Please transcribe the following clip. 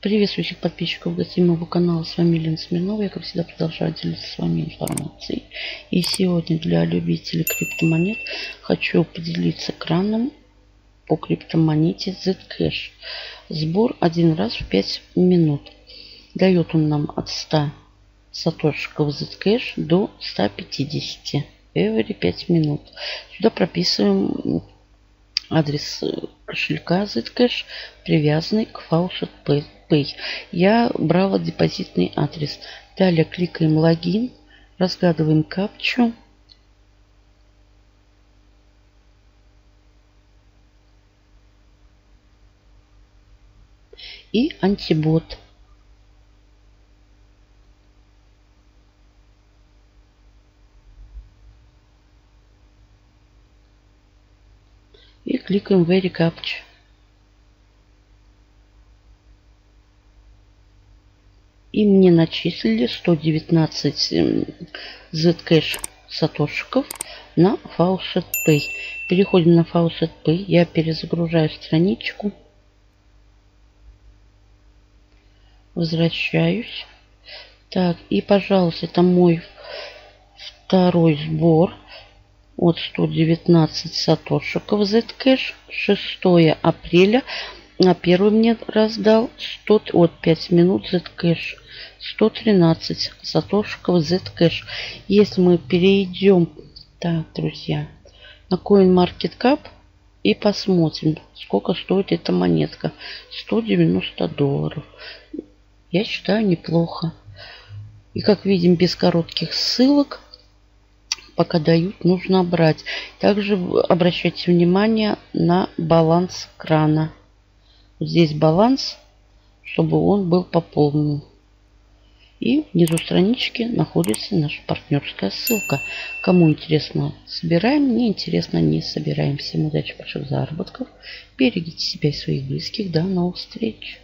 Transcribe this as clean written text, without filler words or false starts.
Приветствую всех подписчиков гостей моего канала. С вами Елена Смирнова. Я, как всегда, продолжаю делиться с вами информацией. И сегодня для любителей криптомонет хочу поделиться краном по криптомонете Zcash. Сбор один раз в 5 минут. Дает он нам от 100 сатошиков Zcash до 150 every 5 минут. Сюда прописываем адрес кошелька Zcash, привязанный к Faucet Pay. Я брала депозитный адрес. Далее кликаем логин, разгадываем капчу. И антибот. И кликаем Very Captcha. И мне начислили 119 Zcash сатошиков на Faucet Pay. Переходим на Faucet Pay. Я перезагружаю страничку. Возвращаюсь. Так, и, пожалуйста, это мой второй сбор. От 119 сатошиков Zcash. 6 апреля. А первый мне раздал 5 минут Zcash. 113 сатошиков Zcash. Если мы перейдем, так, друзья, на CoinMarketCap и посмотрим, сколько стоит эта монетка. $190. Я считаю, неплохо. И как видим, без коротких ссылок. Пока дают, нужно брать. Также обращайте внимание на баланс крана. Вот здесь баланс, чтобы он был пополнен. И внизу странички находится наша партнерская ссылка. Кому интересно, собираем. Не интересно, не собираем. Всем удачи, больших заработков. Берегите себя и своих близких. До новых встреч.